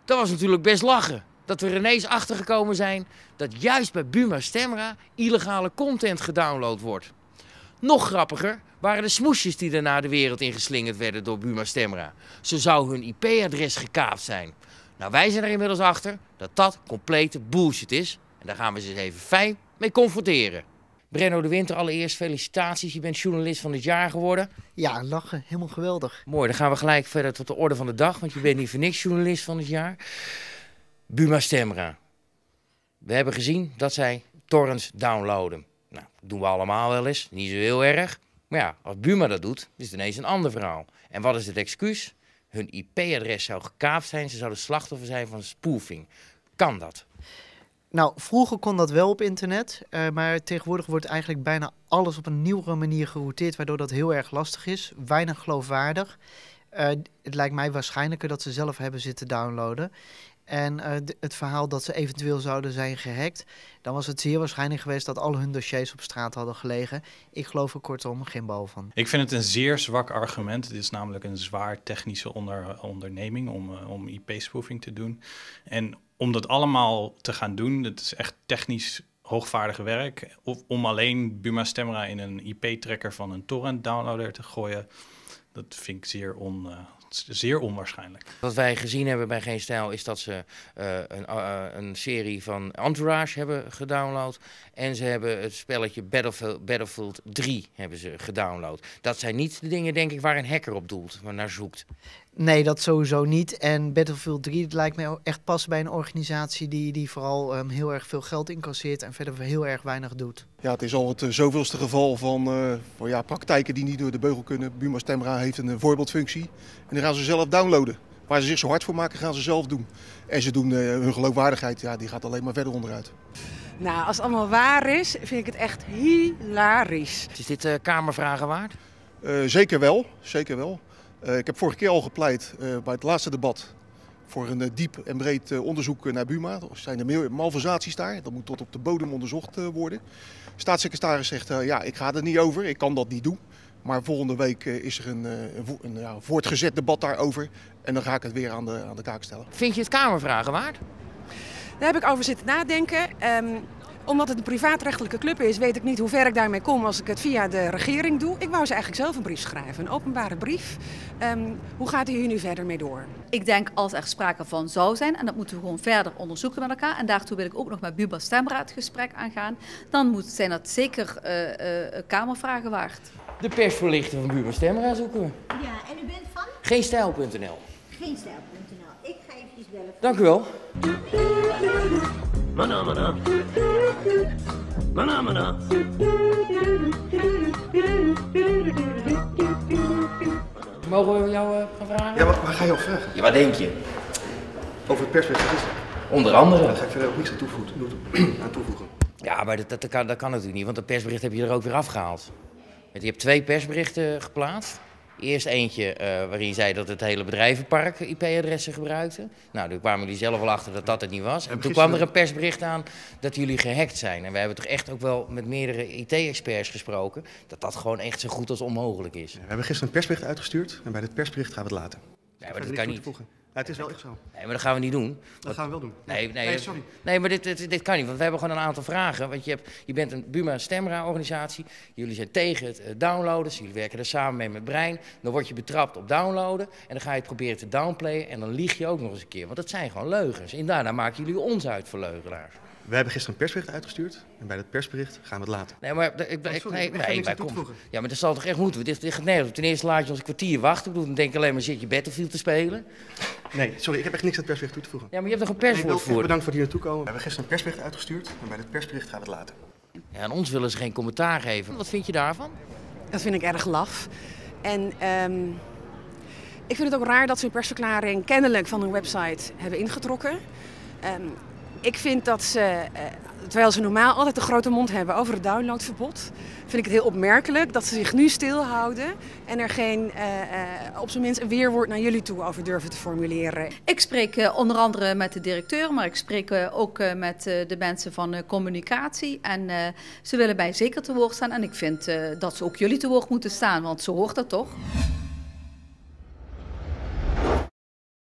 Dat was natuurlijk best lachen. Dat we er ineens achter gekomen zijn dat juist bij Buma Stemra illegale content gedownload wordt. Nog grappiger waren de smoesjes die daarna de wereld in geslingerd werden door Buma Stemra. Zo zou hun IP-adres gekaapt zijn. Nou, wij zijn er inmiddels achter dat dat complete bullshit is. En daar gaan we ze eens even fijn mee confronteren. Brenno de Winter, allereerst felicitaties. Je bent journalist van het jaar geworden. Ja, lachen. Helemaal geweldig. Mooi, dan gaan we gelijk verder tot de orde van de dag. Want je bent niet voor niks journalist van het jaar. Buma Stemra. We hebben gezien dat zij torrents downloaden. Nou, dat doen we allemaal wel eens. Niet zo heel erg. Maar ja, als Buma dat doet, is het ineens een ander verhaal. En wat is het excuus? Hun IP-adres zou gekaapt zijn. Ze zouden slachtoffer zijn van spoofing. Kan dat? Nou, vroeger kon dat wel op internet, maar tegenwoordig wordt eigenlijk bijna alles op een nieuwere manier gerouteerd, waardoor dat heel erg lastig is. Weinig geloofwaardig. Het lijkt mij waarschijnlijker dat ze zelf hebben zitten downloaden. En het verhaal dat ze eventueel zouden zijn gehackt, dan was het zeer waarschijnlijk geweest dat al hun dossiers op straat hadden gelegen. Ik geloof er kortom geen bal van. Ik vind het een zeer zwak argument. Het is namelijk een zwaar technische onderneming om IP-spoofing te doen. En om dat allemaal te gaan doen, dat is echt technisch hoogvaardig werk. Of om alleen Buma Stemra in een IP-tracker van een torrent downloader te gooien, dat vind ik zeer onwaarschijnlijk. Wat wij gezien hebben bij Geen Stijl is dat ze een serie van Entourage hebben gedownload. En ze hebben het spelletje Battlefield 3 hebben ze gedownload. Dat zijn niet de dingen, denk ik, waar een hacker op doelt, waar naar zoekt. Nee, dat sowieso niet. En Battlefield 3, dat lijkt mij echt passen bij een organisatie die vooral heel erg veel geld incasseert en verder heel erg weinig doet. Ja, het is al het zoveelste geval van praktijken die niet door de beugel kunnen. Buma Stemra heeft een voorbeeldfunctie en die gaan ze zelf downloaden. Waar ze zich zo hard voor maken, gaan ze zelf doen. En ze doen hun geloofwaardigheid, ja, die gaat alleen maar verder onderuit. Nou, als het allemaal waar is, vind ik het echt hilarisch. Is dit Kamervragen waard? Zeker wel, zeker wel. Ik heb vorige keer al gepleit bij het laatste debat voor een diep en breed onderzoek naar Buma. Er zijn er malversaties daar, dat moet tot op de bodem onderzocht worden. De staatssecretaris zegt, ja, ik ga er niet over, ik kan dat niet doen. Maar volgende week is er een voortgezet debat daarover en dan ga ik het weer aan de kaak stellen. Vind je het Kamervragen waard? Daar heb ik over zitten nadenken. Omdat het een privaatrechtelijke club is, weet ik niet hoe ver ik daarmee kom als ik het via de regering doe. Ik wou ze eigenlijk zelf een brief schrijven, een openbare brief. Hoe gaat u hier nu verder mee door? Ik denk als er sprake van zou zijn, en dat moeten we gewoon verder onderzoeken met elkaar. En daartoe wil ik ook nog met Buma Stemra het gesprek aangaan. Dan zijn dat zeker Kamervragen waard. De persvoorlichting van Buma Stemra zoeken we. Ja, en u bent van? Geenstijl.nl. Geenstijl.nl. Ik ga eventjes bellen. Dank u wel. Mana, mana. Mana, mana. Mogen we jou gaan vragen? Ja, waar ga je op vragen? Ja, wat denk je? Over het persbericht gisteren. Onder andere. Daar ga ik verder ook niks aan toevoegen. Ja, maar dat kan natuurlijk niet, want dat persbericht heb je er ook weer afgehaald. Je hebt 2 persberichten geplaatst. Eerst eentje waarin je zei dat het hele bedrijvenpark IP-adressen gebruikte. Nou, toen kwamen jullie zelf al achter dat dat het niet was. En toen kwam er een persbericht aan dat jullie gehackt zijn. En we hebben toch echt ook wel met meerdere IT-experts gesproken dat dat gewoon echt zo goed als onmogelijk is. Ja, we hebben gisteren een persbericht uitgestuurd en bij dit persbericht gaan we het laten. Ja, maar dat kan niet. Ja, het is wel echt zo. Nee, maar dat gaan we niet doen. Dat gaan we wel doen. Nee, sorry. Nee, maar dit kan niet, want we hebben gewoon een aantal vragen. Want je bent een Buma Stemra-organisatie. Jullie zijn tegen het downloaden. Jullie werken er samen mee met Brein. Dan word je betrapt op downloaden. En dan ga je het proberen te downplayen. En dan lieg je ook nog eens een keer. Want dat zijn gewoon leugens. En daarna maken jullie ons uit voor leugenaars. We hebben gisteren een persbericht uitgestuurd. En bij dat persbericht gaan we het laten. Nee, maar ja, maar dat zal toch echt moeten. Dit gaat nergens. Ten eerste laat je ons een kwartier wachten. Dan denk ik alleen maar zit je Battlefield te spelen. Nee, sorry, ik heb echt niks aan het persbericht toe te voegen. Ja, maar je hebt nog een perswoord voor. Bedankt voor het hier naartoe komen. We hebben gisteren een persbericht uitgestuurd. En bij dat persbericht gaan we het laten. Ja, aan ons willen ze geen commentaar geven. Wat vind je daarvan? Dat vind ik erg laf. En ik vind het ook raar dat ze hun persverklaring kennelijk van hun website hebben ingetrokken. Ik vind dat ze, terwijl ze normaal altijd een grote mond hebben over het downloadverbod, vind ik het heel opmerkelijk dat ze zich nu stilhouden en er geen, op zijn minst een weerwoord naar jullie toe over durven te formuleren. Ik spreek onder andere met de directeur, maar ik spreek ook met de mensen van communicatie. En ze willen mij zeker te woord staan en ik vind dat ze ook jullie te woord moeten staan, want zo hoort dat toch?